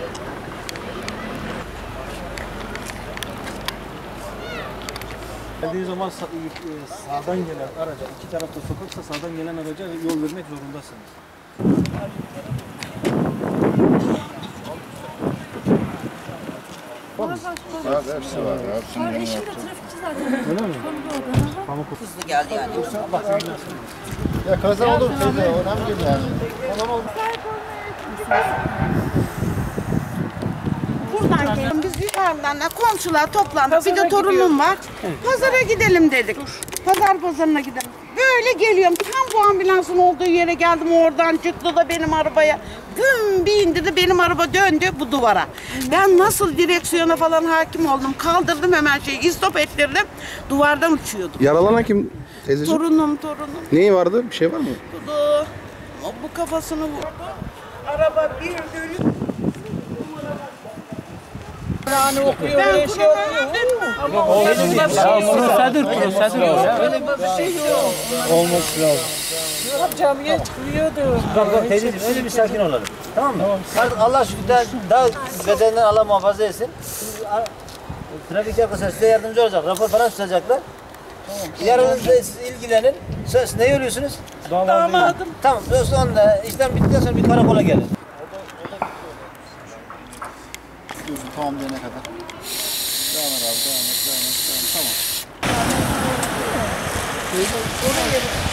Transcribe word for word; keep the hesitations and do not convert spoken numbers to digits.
Geldiği zaman sağ, sağdan gelen araca, iki tarafta sokaksa sağdan gelen araca yol vermek zorundasınız. Abi hepsi var. Hepsini Var, eşim de trafikçi zaten. Öyle mi? Pamuk Hızlı geldi yani. Allah seni bilmesin. Ya kaza olur teyze, önemli değil yani. Buradan gelin. Biz yukarıdan komşular toplandık. Bir de torunum var. Pazara gidelim dedik. Pazar pazarına gidelim. Böyle geliyorum. Tam bu ambulansın olduğu yere geldim. Oradan çıktı da benim arabaya. Güm bir indi de benim araba döndü bu duvara. Ben nasıl direksiyona falan hakim oldum. Kaldırdım hemen şeyi. İstop ettirdim. Duvardan uçuyordum. Yaralanan kim teyzeciğim? Torunum torunum. Neyi vardı? Bir şey var mı? Bu, bu kafasını vurdu. Araba bir dönüp Yani okuyor, ben şey ama Prosedür, prosedür ya. Öyle bir şey yok. Olması lazım. Yok camiye çıkıyordu. Bak bak teyzeciğim öyle bir sakin olalım. Tamam mı? Artık Allah şükür daha, daha bedeninden Allah muhafaza etsin. Trafik yaklaşır size yardımcı olacak. Rapor falan tutacaklar. Tamam. Yarınızda siz ilgilenin. Siz ne yürüyorsunuz? damadım. Tamam. Sonra işlem bittikten sonra bir karakola gelin. Diyorsun tamam diyene kadar. Devam et abi, devam et, devam et, devam et. Tamam.